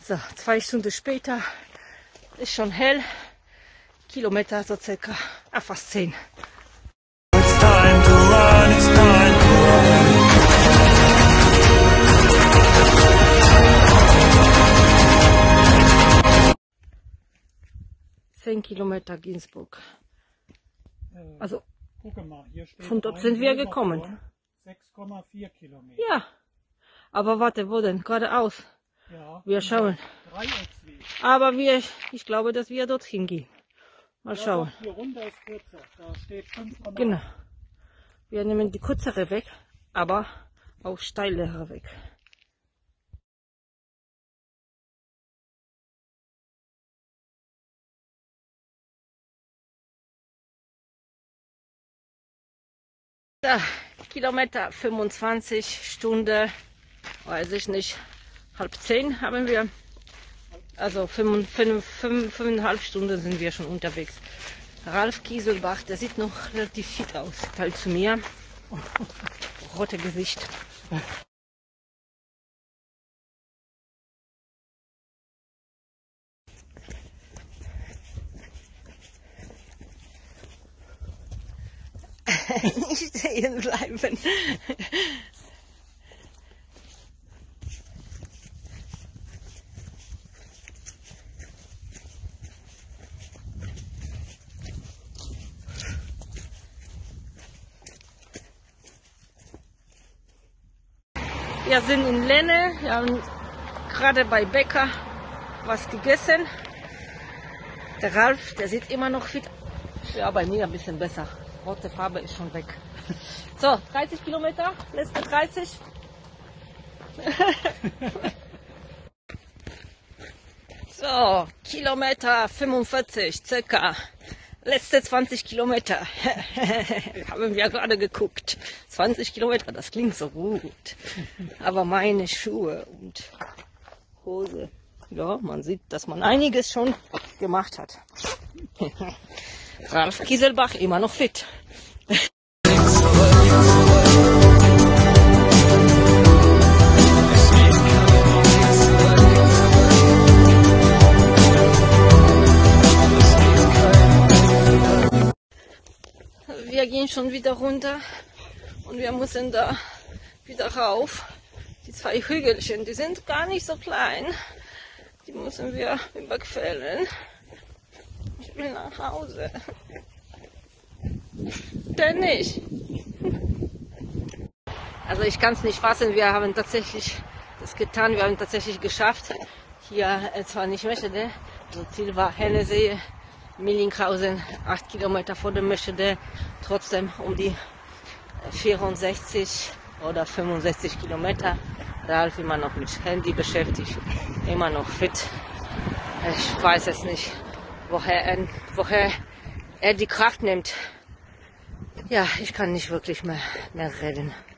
So, 2 Stunden später, ist schon hell. Kilometer so circa, fast 10. It's time to run, it's time to run. 10 Kilometer Ginsburg. Also, Gucke mal, hier steht von dort sind wir gekommen. 6,4 Kilometer. Ja, aber warte, wo denn? Geradeaus. Ja, Wir schauen. Dreiecksweg. Aber ich glaube, dass wir dorthin gehen. Mal Ja, schauen. doch, hier runter ist kürzer. Da steht 5,8. Genau. Wir nehmen die kürzere weg, aber auch steilere weg. Da, Kilometer 25, Stunde, weiß ich nicht, 9:30 haben wir. Also 5,5 Stunden sind wir schon unterwegs. Ralf Kieselbach, der sieht noch relativ fit aus, teilt zu mir. Rote Gesicht. Nicht stehen bleiben. Wir sind in Lenne, wir haben gerade bei Bäcker was gegessen. Der Ralf, der sieht immer noch fit. Ja, bei mir ein bisschen besser. Rote Farbe ist schon weg. So, 30 Kilometer, letzte 30. So, Kilometer 45 circa. Letzte 20 Kilometer. Haben wir gerade geguckt. 20 Kilometer, das klingt so gut. Aber meine Schuhe und Hose. Ja, man sieht, dass man einiges schon gemacht hat. Ralf Kieselbach immer noch fit. Wir gehen schon wieder runter und wir müssen da wieder rauf. Die 2 Hügelchen, die sind gar nicht so klein. Die müssen wir überqueren. Ich will nach Hause. Denn nicht. Also ich kann es nicht fassen, wir haben tatsächlich das getan, wir haben tatsächlich geschafft. Hier zwar nicht Meschede, also Ziel war Hennesee, Millinghausen, 8 Kilometer vor dem Meschede, trotzdem um die 64 oder 65 Kilometer. Ralf immer noch mit Handy beschäftigt, immer noch fit. Ich weiß es nicht, woher er die Kraft nimmt. Ja, ich kann nicht wirklich mehr reden.